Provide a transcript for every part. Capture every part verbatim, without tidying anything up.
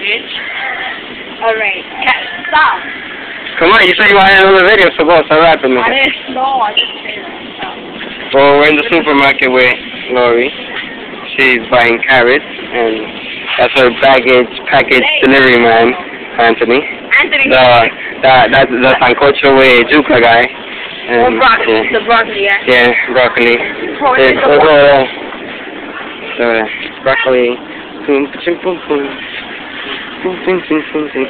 bitch. Alright, stop. Come on, you said you wanted another video, so go, start rapping me. I didn't know, I just said stop. Well, we're in the supermarket with Lori. She's buying carrots, and that's her baggage package Hey. delivery man, Anthony. Anthony. The the that's the sancocho with Juca guy. Or And, broccoli, yeah. the broccoli, yeah. Yeah, broccoli. Oh, Yeah, it's so, the uh, so, uh, broccoli. Boom, boom, boom, boom. Boom, boom, boom, boom, boom.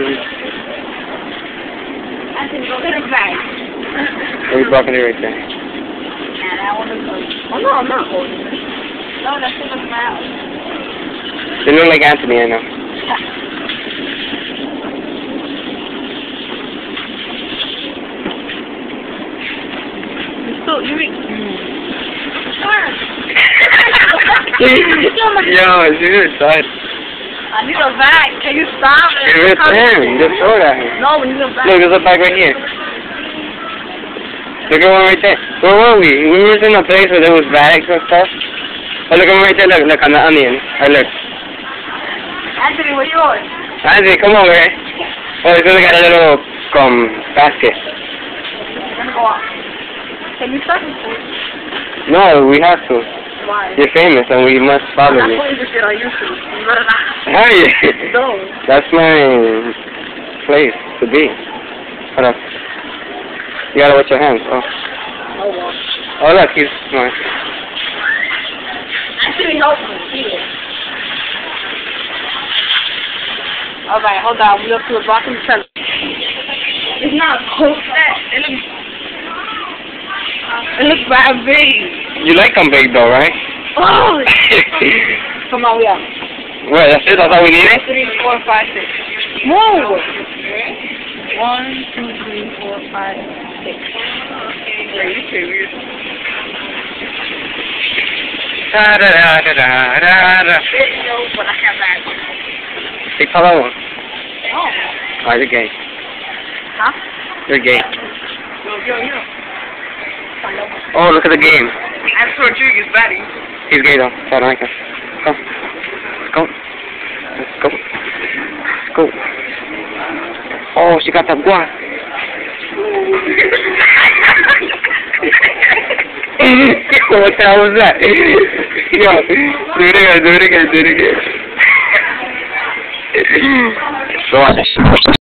Anthony, go get a bag. There's broccoli right there. And I want to go. Oh, no, I'm not holding it. No, that's in the mouth. They look like Anthony, I know. So, you mean... Yo, she's inside. I need a bag. Can you stop it? Give it to him. Just throw it at him. No, we need a bag. Look, there's a bag right here. Look at one right there. Where were we? We were in a place where there was bags and stuff. Oh, look at one right there. Look, look, on the onion. Oh, look. Anthony, where you going? Anthony, come over here. Oh, he's gonna get a little, um, basket. I'm gonna go out. Can you stop it? No, we have to. Why? You're famous and we must follow I'm you. not putting this shit on YouTube. You better not. Hey! No. That's my place to be. Hold up. You gotta watch your hands. Oh. Oh, well. Oh, look, he's smart. Anthony, help me. Here. Alright, hold on. We look to the broccoli cellar. It's not cooked. It looks... It looks bad big. You like them big though, right? Oh! Come on, we are. Well, that's it? That's all we needed? Three, four, five, six. Whoa! One, two, three, four, five, six. Wait, you serious? Da da da da da da da. Video, but I can't back. Take follow one. Oh. Oh, you're gay. Huh? You're gay. Yo, yo, yo. Oh, look at the game. I'm Rodriguez, buddy. He's gay though. So I don't like him. Come. Let's go. Let's go. Let's go. Oh, she got that guac. What the hell was that? Yo, do it again, do it again, do it again. So